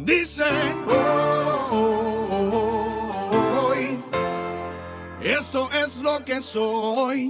Dicen hoy, esto es lo que soy.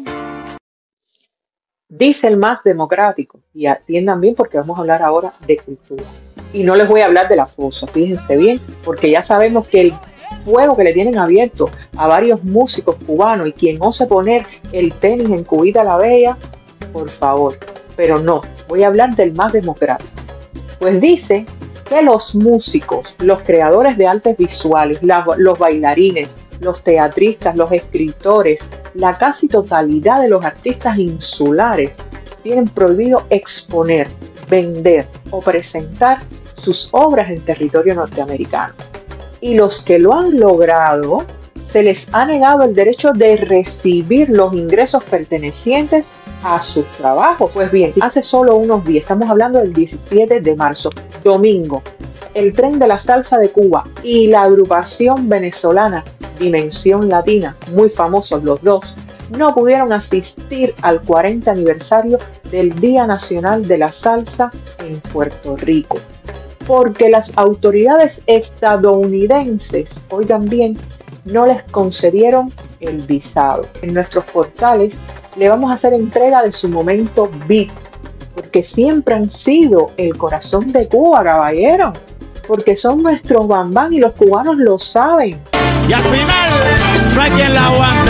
Dice el más democrático, y atiendan bien porque vamos a hablar ahora de cultura. Y no les voy a hablar de la fosa, fíjense bien, porque ya sabemos que el fuego que le tienen abierto a varios músicos cubanos y quien ose poner el tenis en Cubita la Bella, por favor. Pero no, voy a hablar del más democrático. Pues dice que los músicos, los creadores de artes visuales, los bailarines, los teatristas, los escritores, la casi totalidad de los artistas insulares tienen prohibido exponer, vender o presentar sus obras en territorio norteamericano. Y los que lo han logrado, se les ha negado el derecho de recibir los ingresos pertenecientes a sus trabajos. Pues bien, hace solo unos días, estamos hablando del 17 de marzo, domingo, el Tren de la Salsa de Cuba y la agrupación venezolana Dimensión Latina, muy famosos los dos, no pudieron asistir al 40 aniversario del Día Nacional de la Salsa en Puerto Rico, porque las autoridades estadounidenses, oigan bien, no les concedieron el visado. En nuestros portales le vamos a hacer entrega de su momento VIP, porque siempre han sido el corazón de Cuba, caballero, porque son nuestros bambán y los cubanos lo saben. Y al final no hay quien la aguante.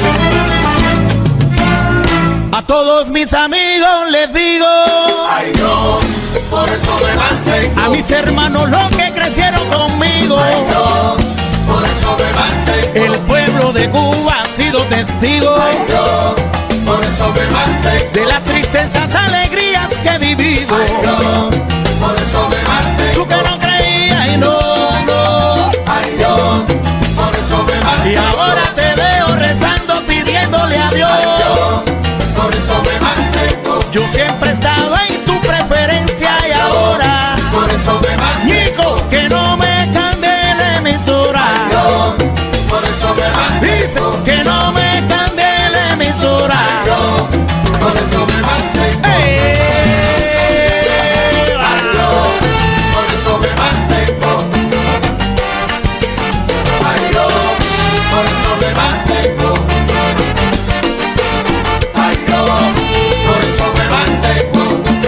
A todos mis amigos les digo, Ay Dios, por eso me mantengo. a mis hermanos los que crecieron conmigo, Ay Dios, por eso me mantengo. el pueblo de Cuba ha sido testigo Ay Dios, por eso me mantengo. de las tristezas, alegrías que he vivido. Ay Dios, por eso me mantengo. Tú que no creías y no. Ay Dios, por eso me mantengo. Y ahora te veo rezando, pidiéndole a Dios. Ay Dios, por eso me mantengo. Yo siempre he estado en tu preferencia y ahora, Por eso me mantengo. Nico, que no me cambie la emisora. Ay Dios, por eso me Dice mantengo. que no me cambie la emisora. Ay Dios, por eso me mantengo. Ay Dios, por eso me mantengo. Ay Dios, por eso me mantengo. Ay Dios, por eso me mantengo.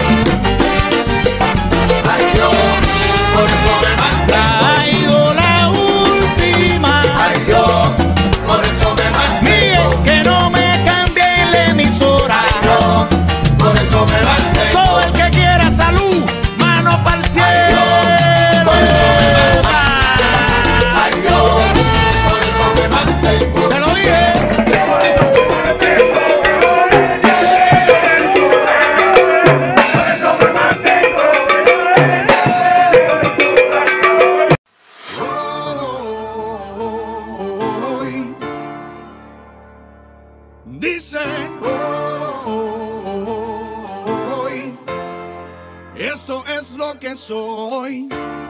Ay Dios, por eso me mantengo. Traigo la última. Ay Dios, por eso me Miguel, mantengo. que no me cambie la emisora. Ay Dios, por eso me mantengo. Todo el que quiera salud, mano para el cielo. por eso me mantengo. Ay Dios, por eso me mantengo. Te lo dije. Hoy, dicen hoy, esto es lo que soy.